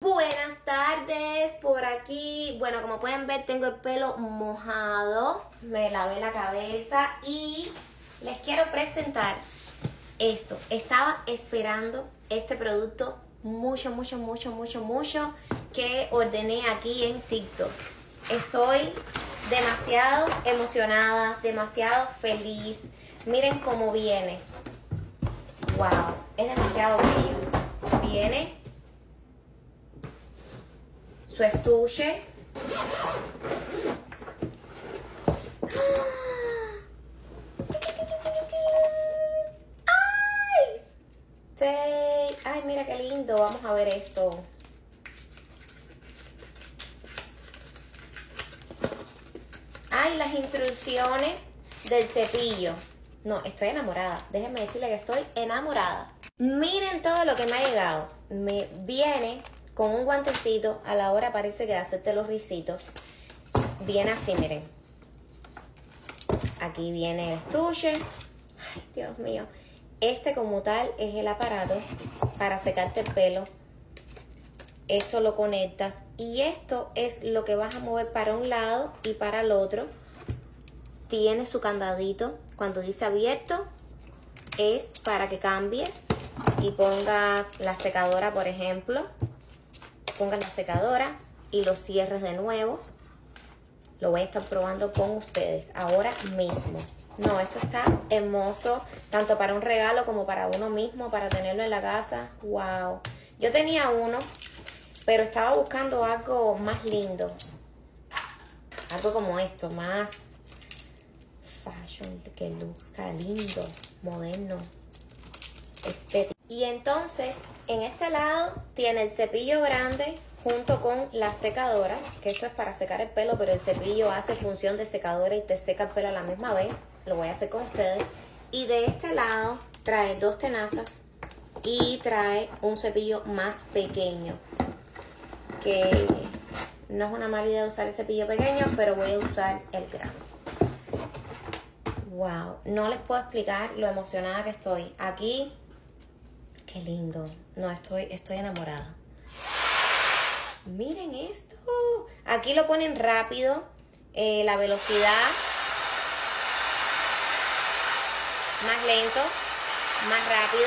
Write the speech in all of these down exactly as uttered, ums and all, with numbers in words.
Buenas tardes, por aquí. Bueno, como pueden ver, tengo el pelo mojado. Me lavé la cabeza y les quiero presentar esto. Estaba esperando este producto mucho, mucho, mucho, mucho, mucho que ordené aquí en TikTok. Estoy demasiado emocionada, demasiado feliz. Miren cómo viene. Wow, es demasiado bello. Viene su estuche. ¡Ay! Sí. Ay, mira qué lindo. Vamos a ver esto. Ay, las instrucciones del cepillo. No, estoy enamorada. Déjenme decirle que estoy enamorada. Miren todo lo que me ha llegado. Me viene con un guantecito. A la hora parece que de hacerte los risitos. Viene así, miren. Aquí viene el estuche. Ay, Dios mío. Este como tal es el aparato para secarte el pelo. Esto lo conectas. Y esto es lo que vas a mover para un lado y para el otro. Tiene su candadito. Cuando dice abierto es para que cambies y pongas la secadora, por ejemplo. Pongas la secadora y lo cierres de nuevo. Lo voy a estar probando con ustedes ahora mismo. No, esto está hermoso, tanto para un regalo como para uno mismo, para tenerlo en la casa. Wow. Yo tenía uno, pero estaba buscando algo más lindo. Algo como esto, más fashion, que luzca lindo, moderno, estético. Y entonces, en este lado tiene el cepillo grande junto con la secadora, que esto es para secar el pelo, pero el cepillo hace función de secadora y te seca el pelo a la misma vez. Lo voy a hacer con ustedes. Y de este lado trae dos tenazas y trae un cepillo más pequeño, que no es una mala idea usar el cepillo pequeño, pero voy a usar el grande. Wow, no les puedo explicar lo emocionada que estoy. Aquí, qué lindo. No, estoy, estoy enamorada. Miren esto. Aquí lo ponen rápido, eh, la velocidad. Más lento, más rápido.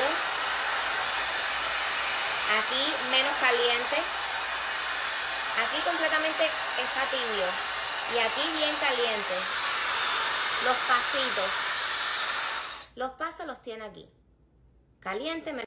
Aquí menos caliente. Aquí completamente está tibio. Y aquí bien caliente. Los pasitos. Los pasos los tiene aquí. Caliente,